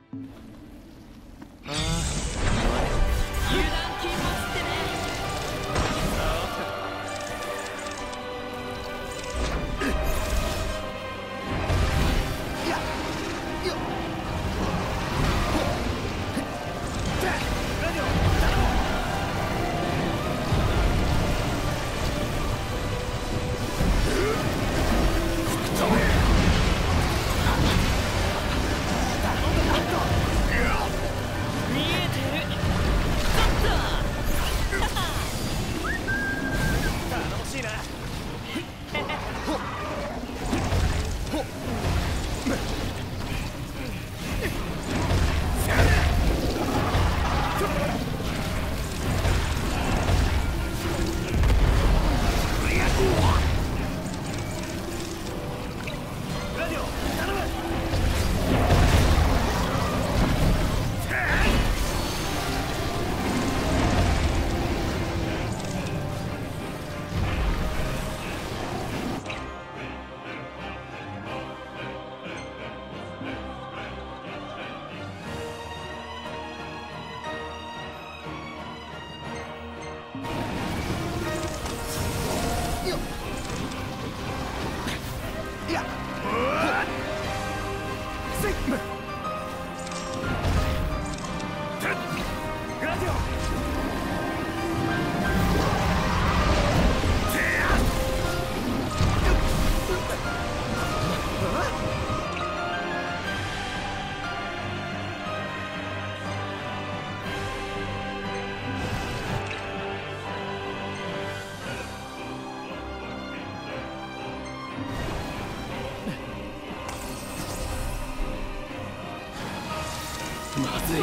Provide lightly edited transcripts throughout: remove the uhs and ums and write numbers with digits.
まずい。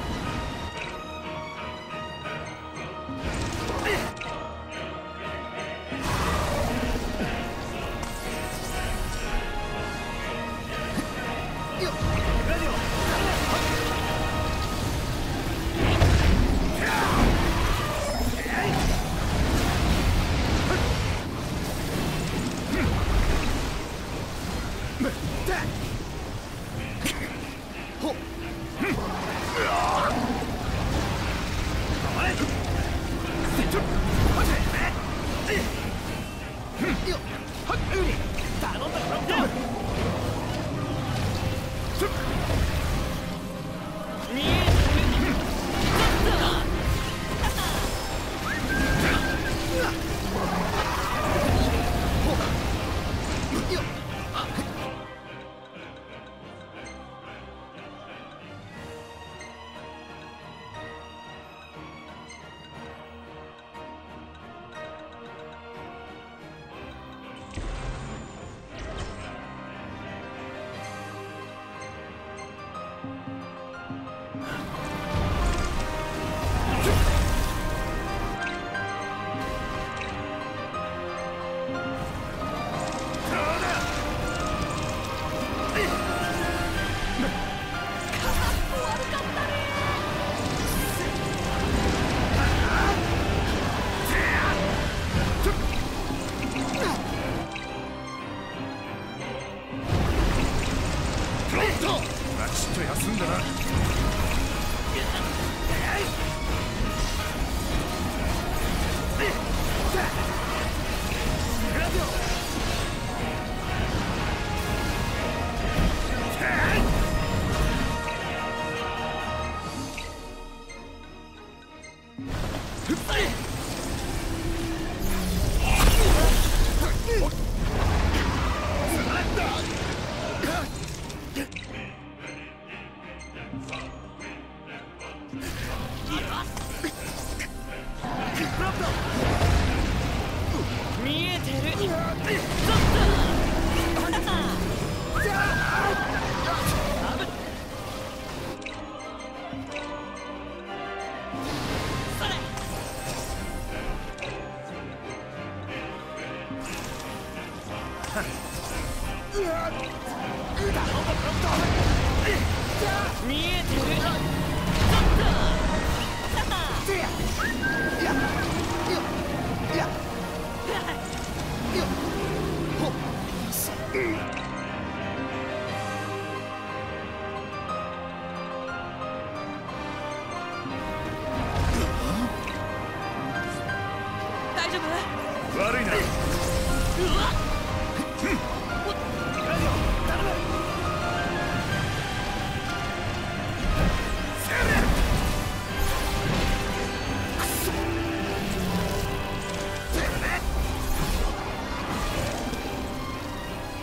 ちっと休んだな。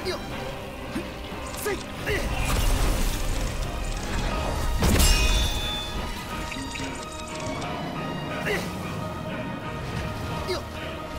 よっせいよっ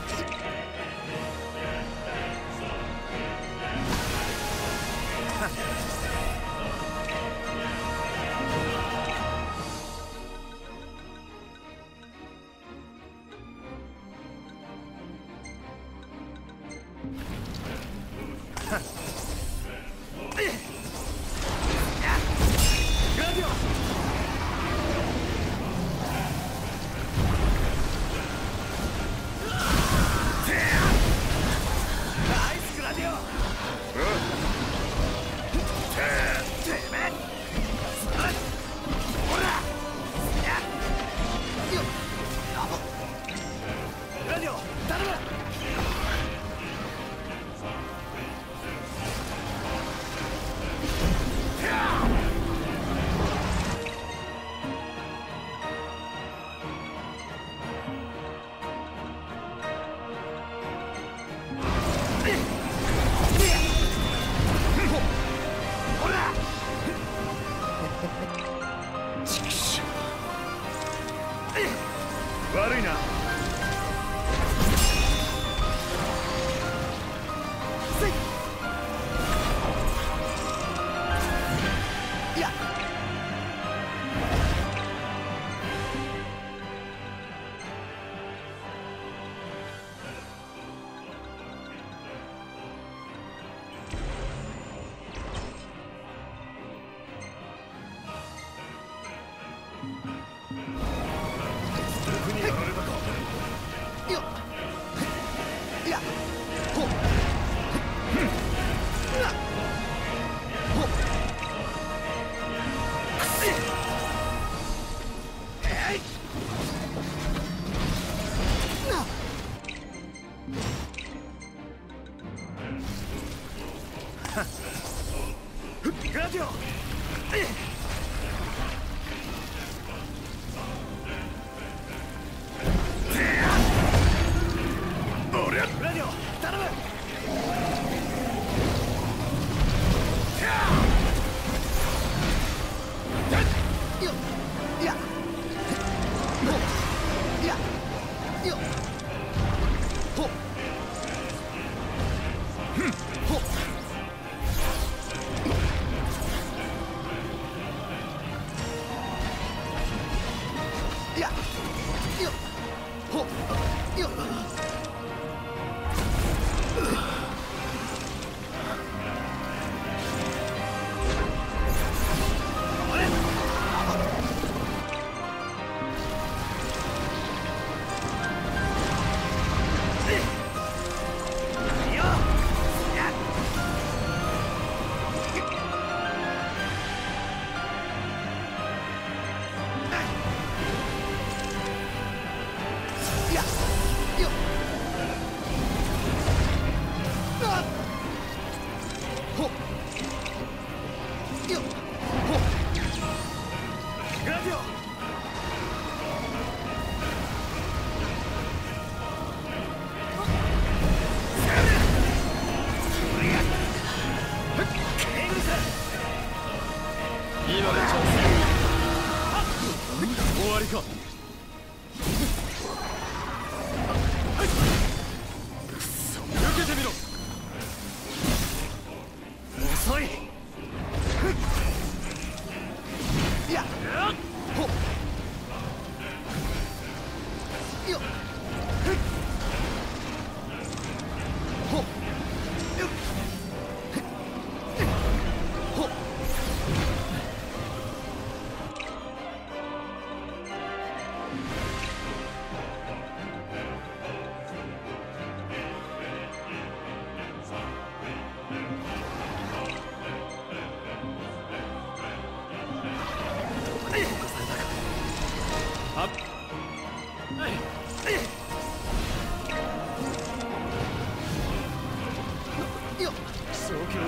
悪いな。せい。いや。グラディオ。俺はグラディオ頼む。よっいやほいやよっほほいやよっほよっ終わりか。くそ、受けてみろ。遅い。いやほよっほよっほ正気を失っている。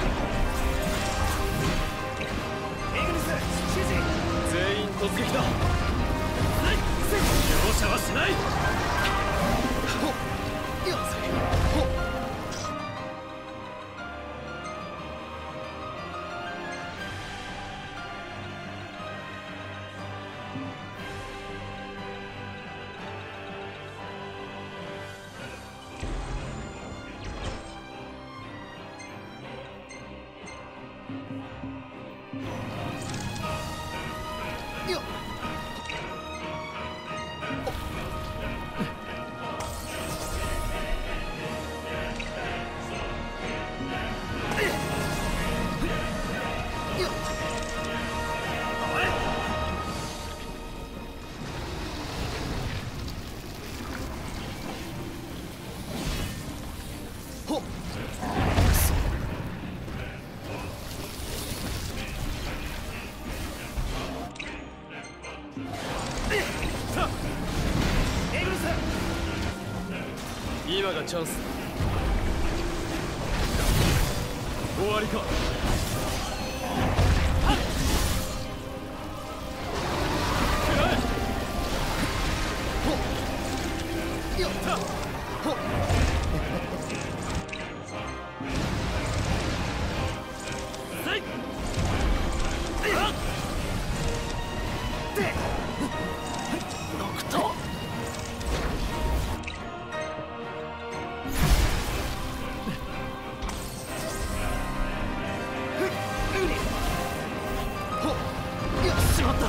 イグニス指示。全員突撃だ。容赦はしない。ほっよっほっよっ。 今がチャンスだ。終わりか。 よっ。しまった。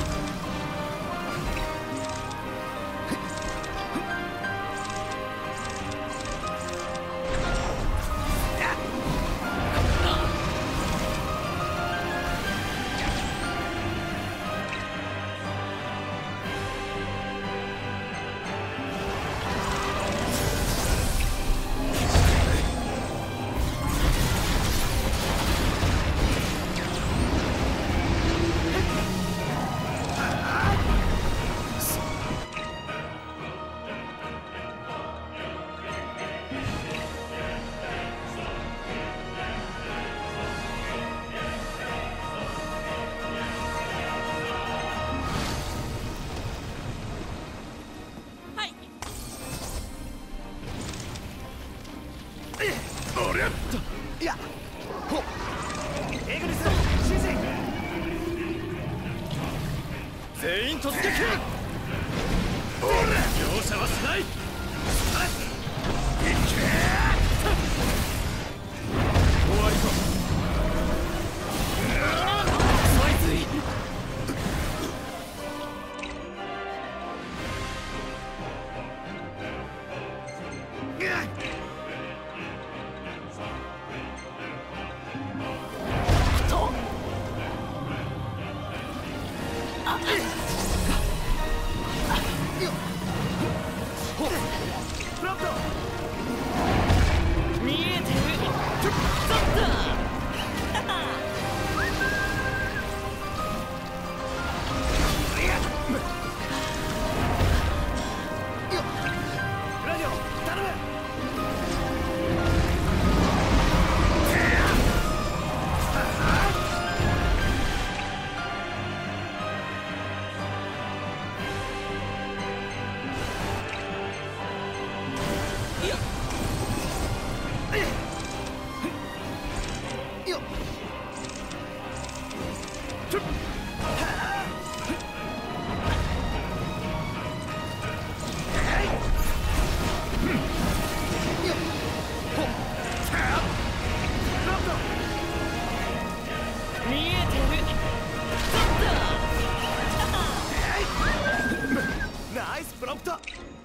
いや、ほっ。エグリス、指示。 全員突撃。容赦はしない。終わりか。 そいつい。ナイスブロックだ。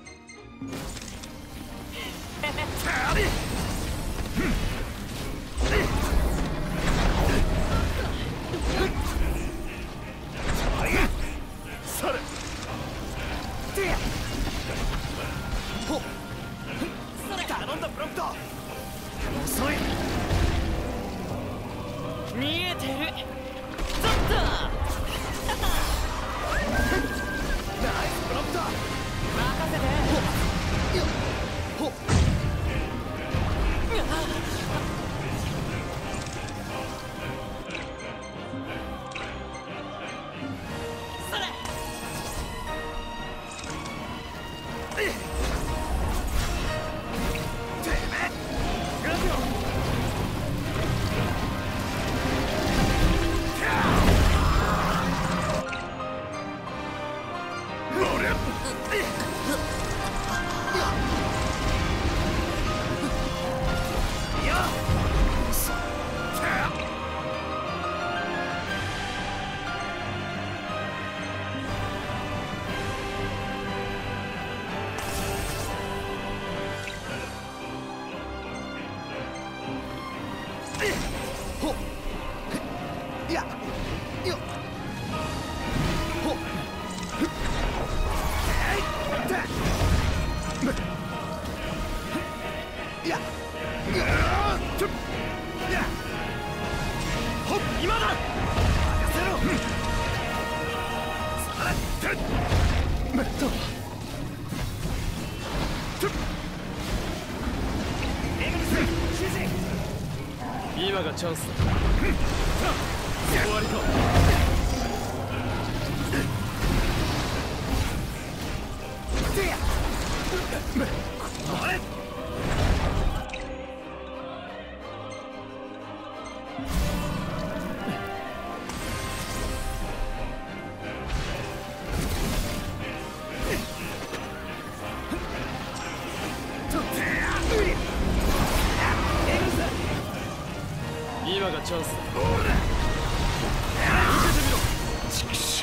頼んだブロックだ。遅い。 見えてる。ちょっとナイスブロックだ。 任せて。 よっ。ほっ。 それ。 グラディオ。 ほっいやよっほっいやほっ今だ任せろ今がチャンスだ。終わりか。今がチャンスだ。受けてみろ。畜生。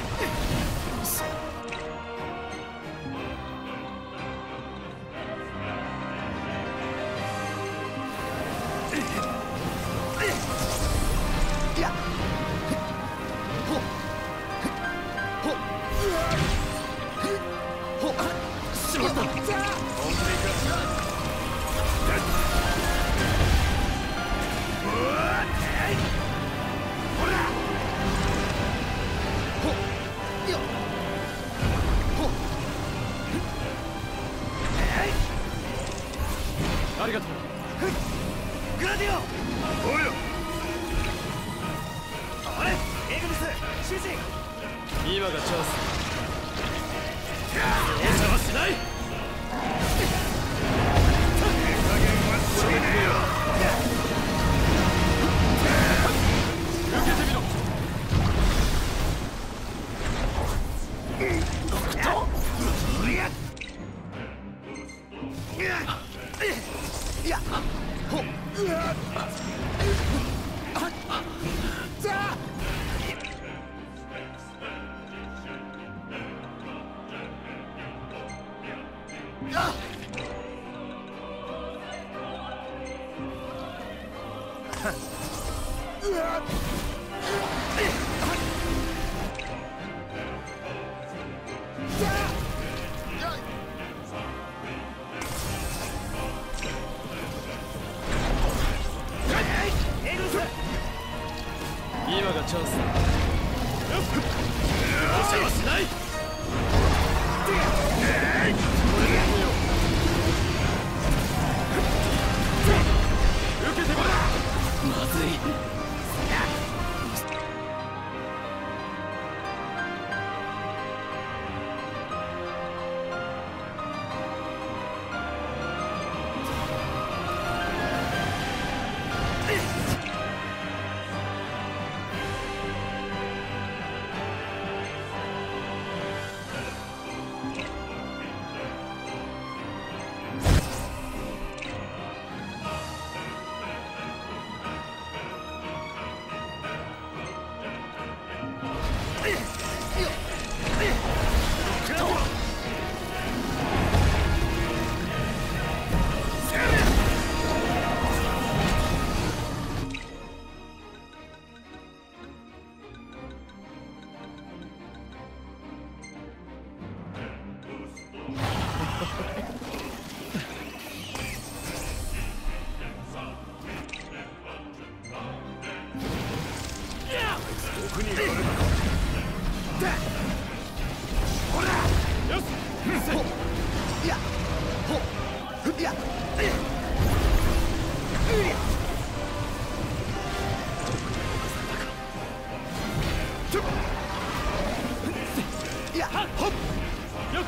いやほっほっほっしまった。 本当に行く。ありがとう。 グラディオおいよ。 あれエグリス主人今がチャンス。容赦はしない。加減はしねえよ。受けてみろ。 いやほっじゃあ今がチャンスだ。容赦はしない。これで決めよう。受けてみろ。まずい。 奥にいるほらよしほっいやほっいやいやほっよっ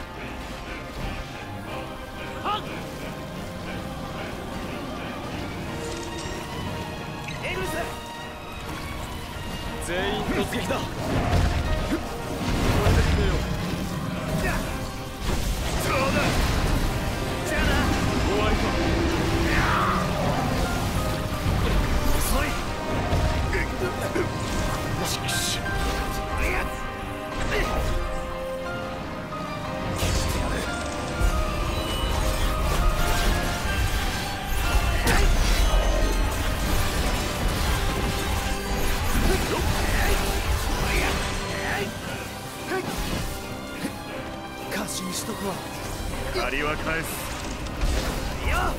はっエグリス全員突撃だ。これで決めよう。 そうだじゃあな終わりか。 遅い畜生。 いや返す。よっ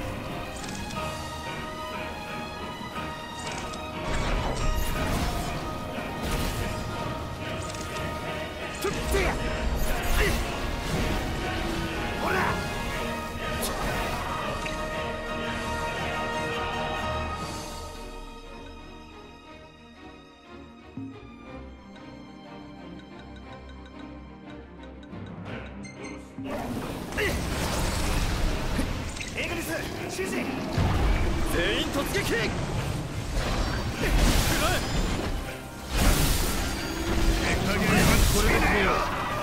エグリス指示。 全員突撃。食らえ。 限りはこれで決めよう。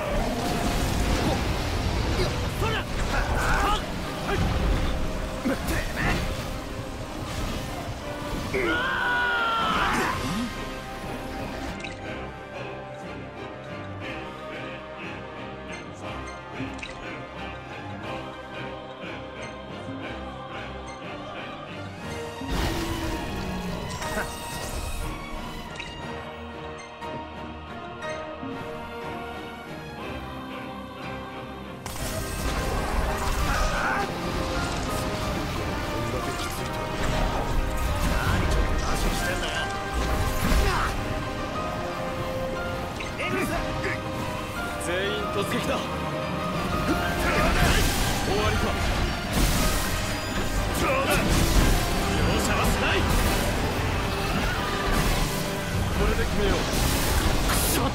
そりゃ。全員突撃だ。終わりか。そうだ。容赦はしない。これで決めよう。しまった。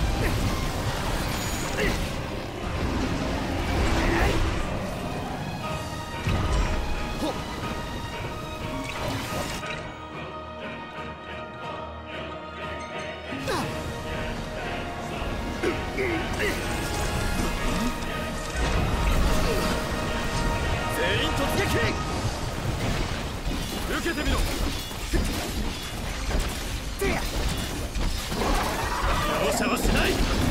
全員突撃。受けてみろ。容赦はしない。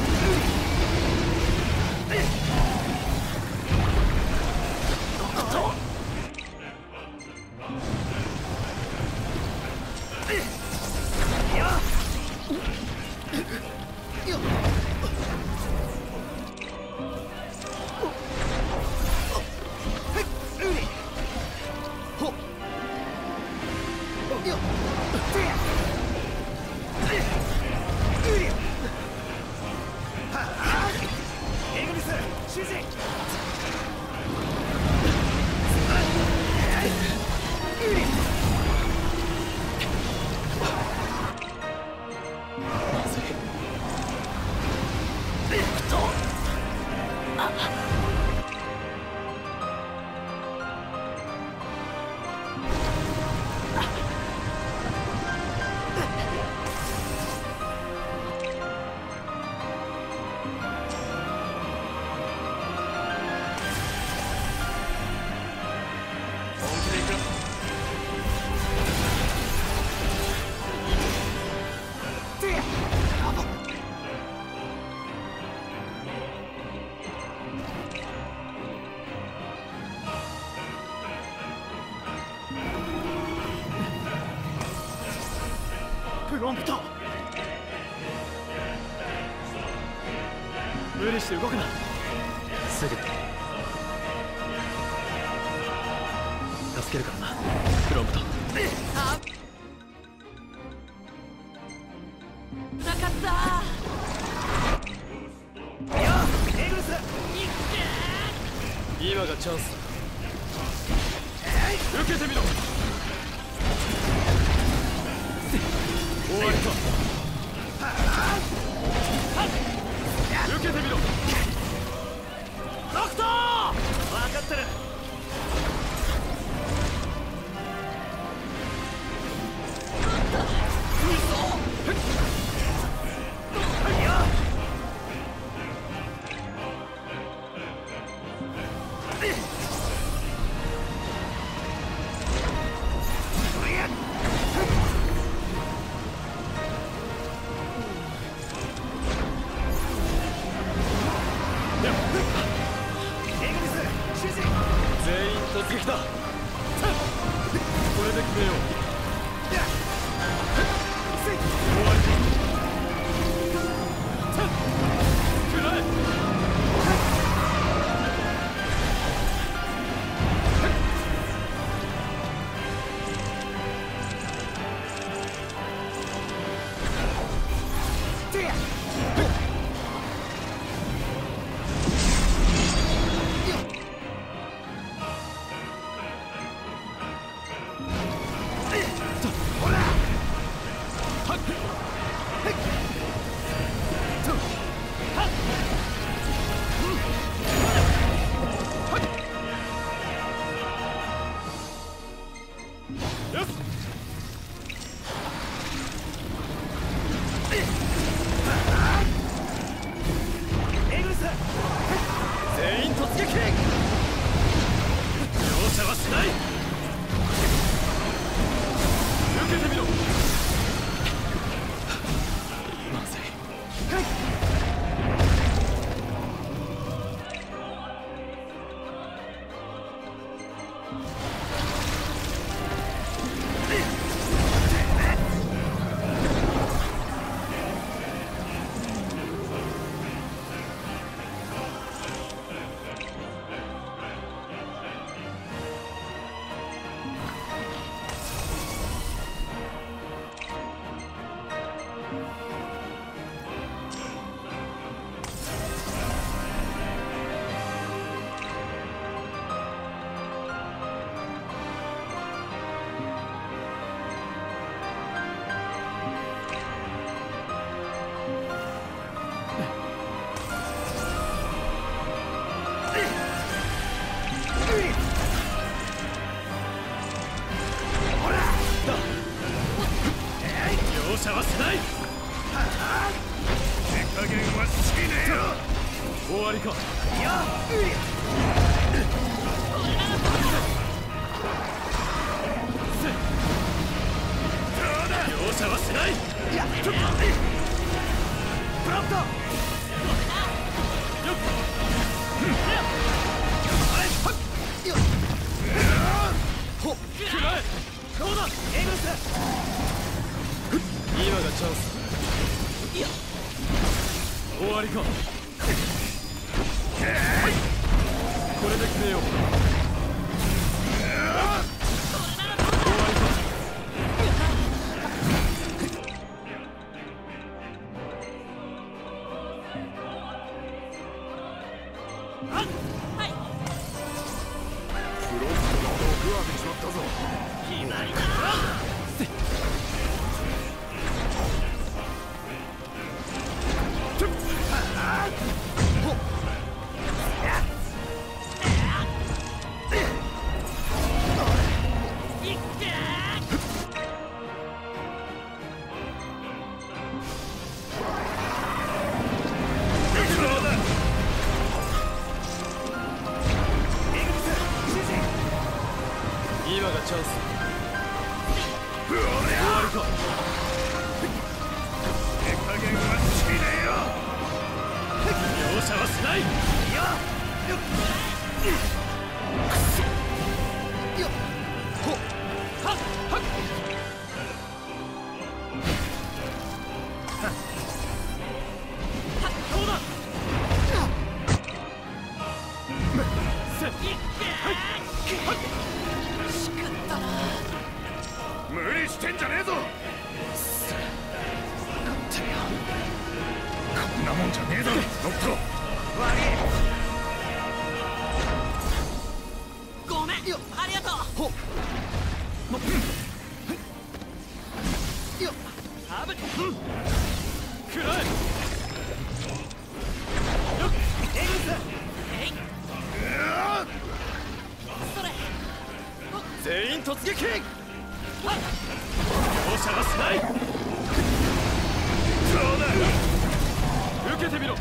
エグリス指示。プロンプト。無理して動くな。すぐ助けるからな、プロンプト。 なかった。 よっエグリス。 今がチャンスだ。受けてみろ。終わりか。受けてみろ。 ノクトー。分かってる。 全員突撃。容赦はしない。受けてみろ。まずい。容赦はしない。手加減はしねえよ。終わりか。いや、容赦はしない。いや、プラット。よっ。よっ。ほっ。くらえ。どうだ。エグス。今がチャンス。いや、終わりか。これで決めよう。終わりか。はい。フロントの毒を当てちまったぞ。決まりだ。今がチャンス。終わりか。手加減はしねえよ。容赦はしない。いや、よっ。くそ。よっ。ほっ。はっ。はっ。どうだ。せっ。はい。はい。無理してんじゃねえぞ。こんなもんじゃねえだろ。ノット。悪い。ごめん。ありがとう。ほっ。よっ。あぶっ。くらえ。よっ。エグス。えい。それ。全員突撃。容赦はしない。そうだ。受けてみろ。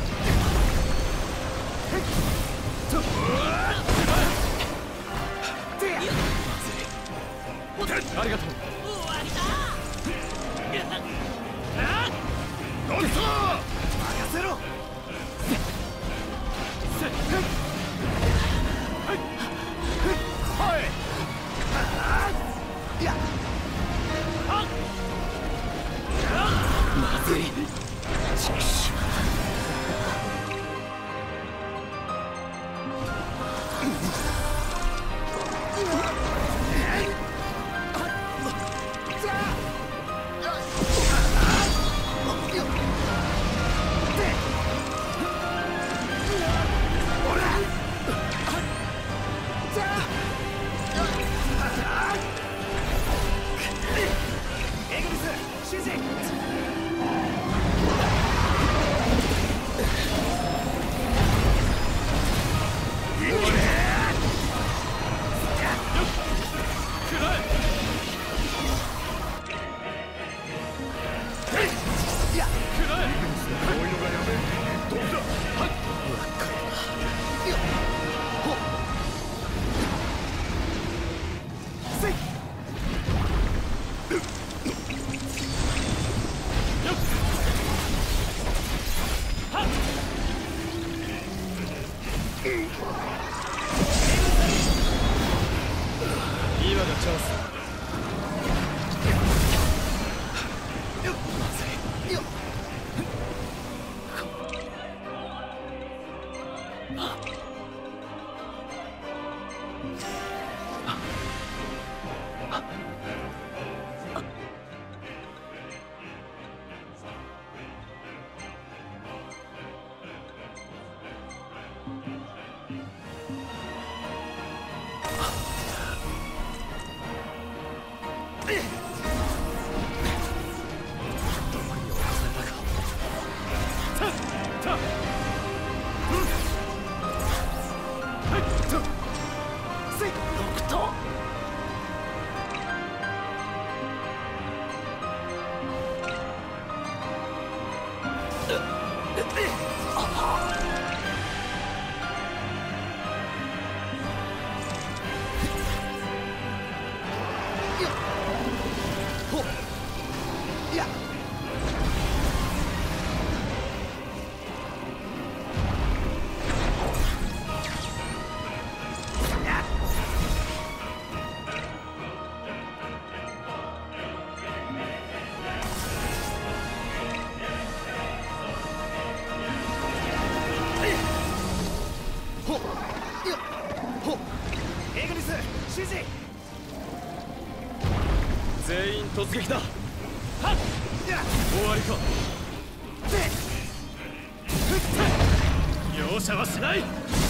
ありがとう。終わりだ。どうぞ。任せろ。はい。いや。まずい。 エグニス指示。 全員突撃だ。 はっ終わりか。容赦はしない。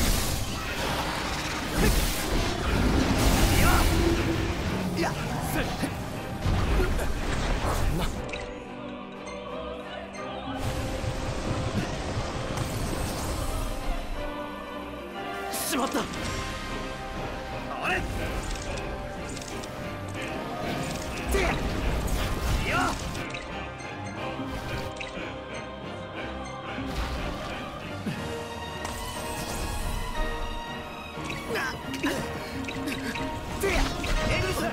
しまった。 あれエグニス。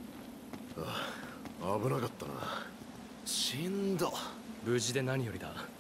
危なかったな。死んだ。 無事で何よりだ。